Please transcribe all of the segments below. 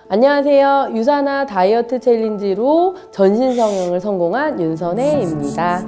안녕하세요. 유산화 다이어트 챌린지로 전신 성형을 성공한 윤선혜입니다.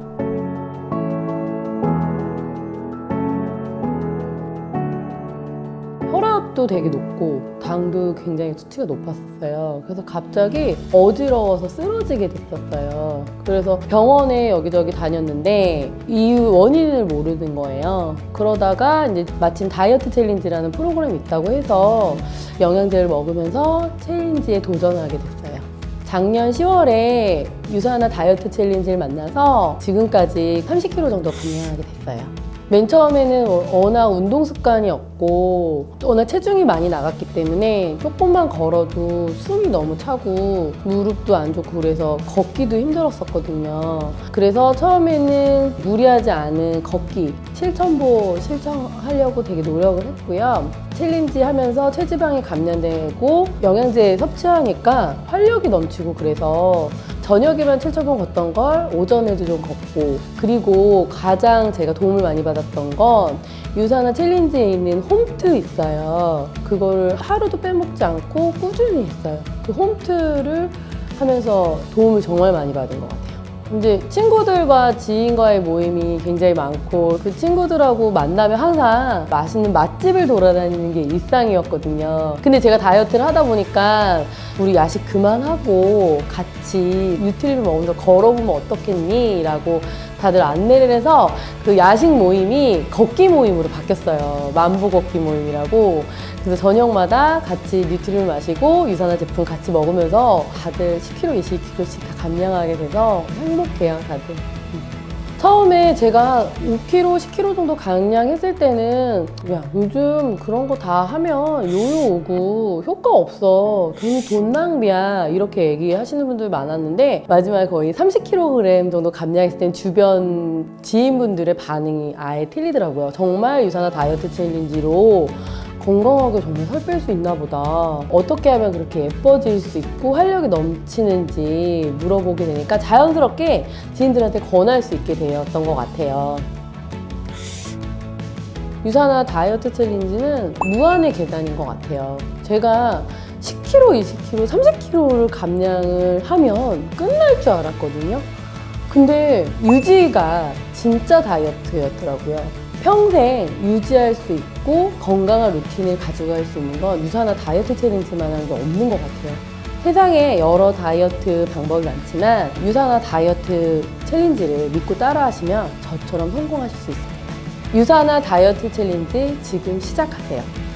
혈압도 되게 높고 당도 굉장히 수치가 높았었어요. 그래서 갑자기 어지러워서 쓰러지게 됐었어요. 그래서 병원에 여기저기 다녔는데 이유 원인을 모르는 거예요. 그러다가 이제 마침 다이어트 챌린지라는 프로그램이 있다고 해서 영양제를 먹으면서 챌린지에 도전하게 됐어요. 작년 10월에 유산화 다이어트 챌린지를 만나서 지금까지 30kg 정도 감량하게 됐어요. 맨 처음에는 워낙 운동 습관이 없고 워낙 체중이 많이 나갔기 때문에 조금만 걸어도 숨이 너무 차고 무릎도 안 좋고 그래서 걷기도 힘들었었거든요. 그래서 처음에는 무리하지 않은 걷기 7000보 실천하려고 되게 노력을 했고요. 챌린지 하면서 체지방이 감량되고 영양제 섭취하니까 활력이 넘치고 그래서 저녁에만 7000번 걷던 걸 오전에도 좀 걷고, 그리고 가장 제가 도움을 많이 받았던 건 유산화 챌린지에 있는 홈트 있어요. 그거를 하루도 빼먹지 않고 꾸준히 했어요. 그 홈트를 하면서 도움을 정말 많이 받은 것 같아요. 이제 친구들과 지인과의 모임이 굉장히 많고 그 친구들하고 만나면 항상 맛있는 맛집을 돌아다니는 게 일상이었거든요. 근데 제가 다이어트를 하다 보니까 우리 야식 그만하고 같이 뉴트리를 먹으면서 걸어보면 어떻겠니? 라고 다들 안내를 해서 그 야식 모임이 걷기 모임으로 바뀌었어요. 만보 걷기 모임이라고. 그래서 저녁마다 같이 뉴트리를 마시고 유산화 제품 같이 먹으면서 다들 10kg, 20kg씩 다 감량하게 돼서 행복해요, 다들. 처음에 제가 5kg, 10kg 정도 감량했을 때는 야, 요즘 그런 거 다 하면 요요 오고 효과 없어. 괜히 돈 낭비야. 이렇게 얘기하시는 분들 많았는데 마지막에 거의 30kg 정도 감량했을 땐 주변 지인분들의 반응이 아예 틀리더라고요. 정말 유산화 다이어트 챌린지로 건강하게 정말 살 뺄 수 있나 보다. 어떻게 하면 그렇게 예뻐질 수 있고 활력이 넘치는지 물어보게 되니까 자연스럽게 지인들한테 권할 수 있게 되었던 것 같아요. 유산화 다이어트 챌린지는 무한의 계단인 것 같아요. 제가 10kg, 20kg, 30kg를 감량을 하면 끝날 줄 알았거든요. 근데 유지가 진짜 다이어트였더라고요. 평생 유지할 수 있고 건강한 루틴을 가져갈 수 있는 건 유산화 다이어트 챌린지만한 게 없는 것 같아요. 세상에 여러 다이어트 방법이 많지만 유산화 다이어트 챌린지를 믿고 따라하시면 저처럼 성공하실 수 있습니다. 유산화 다이어트 챌린지 지금 시작하세요.